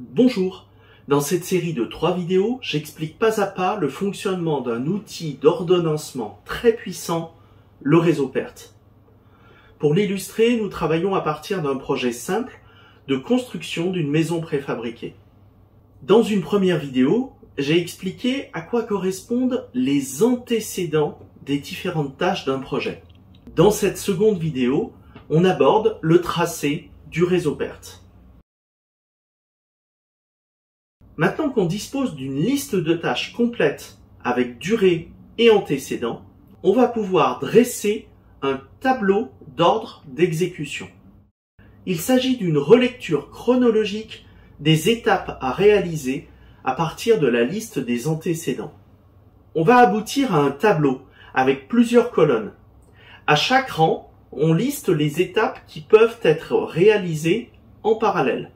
Bonjour, dans cette série de 3 vidéos, j'explique pas à pas le fonctionnement d'un outil d'ordonnancement très puissant, le réseau PERT. Pour l'illustrer, nous travaillons à partir d'un projet simple de construction d'une maison préfabriquée. Dans une première vidéo, j'ai expliqué à quoi correspondent les antécédents des différentes tâches d'un projet. Dans cette seconde vidéo, on aborde le tracé du réseau PERT. Maintenant qu'on dispose d'une liste de tâches complète avec durée et antécédents, on va pouvoir dresser un tableau d'ordre d'exécution. Il s'agit d'une relecture chronologique des étapes à réaliser à partir de la liste des antécédents. On va aboutir à un tableau avec plusieurs colonnes. À chaque rang, on liste les étapes qui peuvent être réalisées en parallèle.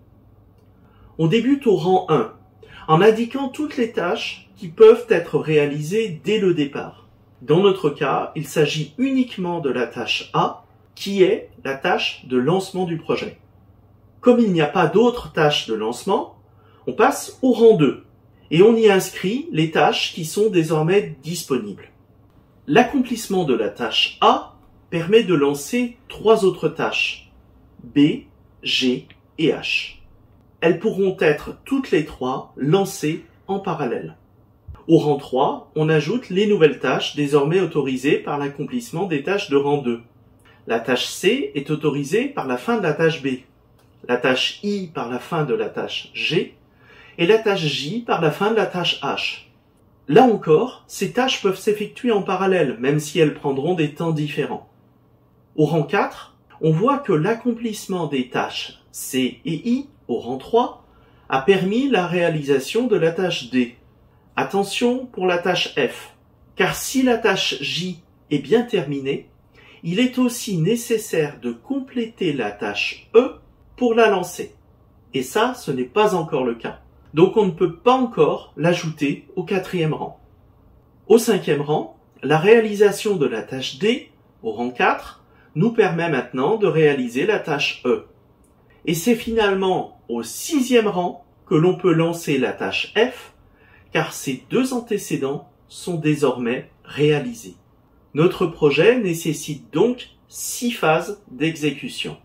On débute au rang 1, en indiquant toutes les tâches qui peuvent être réalisées dès le départ. Dans notre cas, il s'agit uniquement de la tâche A, qui est la tâche de lancement du projet. Comme il n'y a pas d'autres tâches de lancement, on passe au rang 2, et on y inscrit les tâches qui sont désormais disponibles. L'accomplissement de la tâche A permet de lancer 3 autres tâches, B, G et H. Elles pourront être toutes les 3 lancées en parallèle. Au rang 3, on ajoute les nouvelles tâches désormais autorisées par l'accomplissement des tâches de rang 2. La tâche C est autorisée par la fin de la tâche B, la tâche I par la fin de la tâche G et la tâche J par la fin de la tâche H. Là encore, ces tâches peuvent s'effectuer en parallèle, même si elles prendront des temps différents. Au rang 4, on voit que l'accomplissement des tâches C et I au rang 3 a permis la réalisation de la tâche D. Attention pour la tâche F, car si la tâche J est bien terminée, il est aussi nécessaire de compléter la tâche E pour la lancer. Et ça, ce n'est pas encore le cas. Donc on ne peut pas encore l'ajouter au 4e rang. Au 5e rang, la réalisation de la tâche D au rang 4 nous permet maintenant de réaliser la tâche E. Et c'est finalement au 6e rang que l'on peut lancer la tâche F, car ces 2 antécédents sont désormais réalisés. Notre projet nécessite donc 6 phases d'exécution.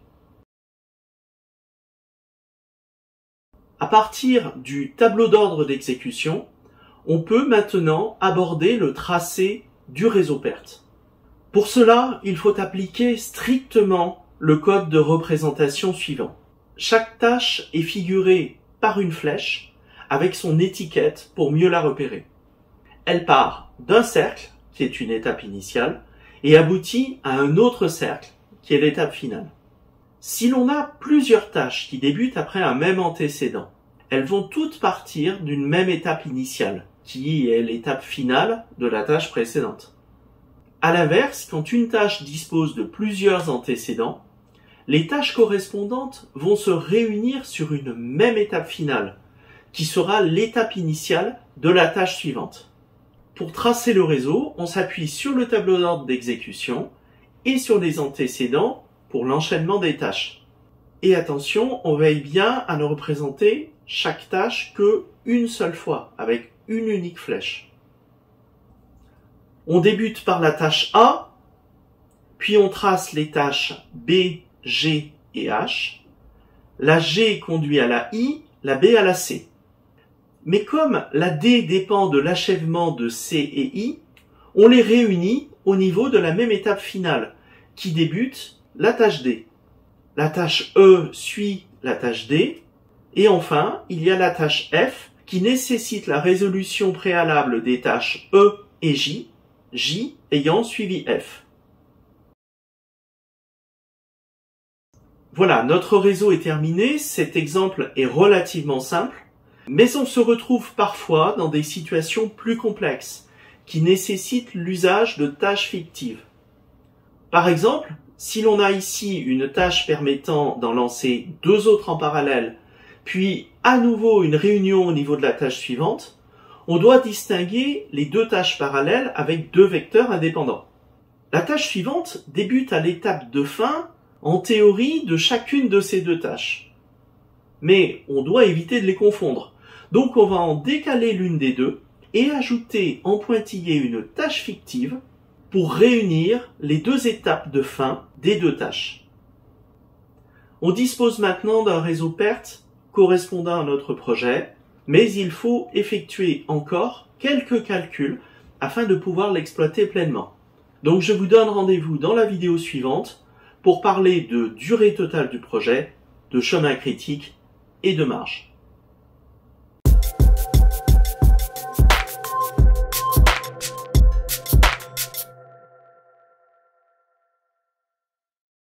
À partir du tableau d'ordre d'exécution, on peut maintenant aborder le tracé du réseau PERT. Pour cela, il faut appliquer strictement le code de représentation suivant. Chaque tâche est figurée par une flèche avec son étiquette pour mieux la repérer. Elle part d'un cercle, qui est une étape initiale, et aboutit à un autre cercle, qui est l'étape finale. Si l'on a plusieurs tâches qui débutent après un même antécédent, elles vont toutes partir d'une même étape initiale, qui est l'étape finale de la tâche précédente. À l'inverse, quand une tâche dispose de plusieurs antécédents, les tâches correspondantes vont se réunir sur une même étape finale, qui sera l'étape initiale de la tâche suivante. Pour tracer le réseau, on s'appuie sur le tableau d'ordre d'exécution et sur les antécédents pour l'enchaînement des tâches. Et attention, on veille bien à ne représenter chaque tâche qu'une seule fois, avec une unique flèche. On débute par la tâche A, puis on trace les tâches B, G et H. La G conduit à la I, la B à la C. Mais comme la D dépend de l'achèvement de C et I, on les réunit au niveau de la même étape finale, qui débute la tâche D. La tâche E suit la tâche D, et enfin, il y a la tâche F, qui nécessite la résolution préalable des tâches E et J, J ayant suivi F. Voilà, notre réseau est terminé, cet exemple est relativement simple, mais on se retrouve parfois dans des situations plus complexes, qui nécessitent l'usage de tâches fictives. Par exemple, si l'on a ici une tâche permettant d'en lancer 2 autres en parallèle, puis à nouveau une réunion au niveau de la tâche suivante, on doit distinguer les 2 tâches parallèles avec 2 vecteurs indépendants. La tâche suivante débute à l'étape de fin, en théorie, de chacune de ces 2 tâches. mais on doit éviter de les confondre. Donc on va en décaler l'une des deux et ajouter en pointillé une tâche fictive pour réunir les deux étapes de fin des deux tâches. On dispose maintenant d'un réseau PERT correspondant à notre projet, mais il faut effectuer encore quelques calculs afin de pouvoir l'exploiter pleinement. Donc je vous donne rendez-vous dans la vidéo suivante pour parler de durée totale du projet, de chemin critique et de marge.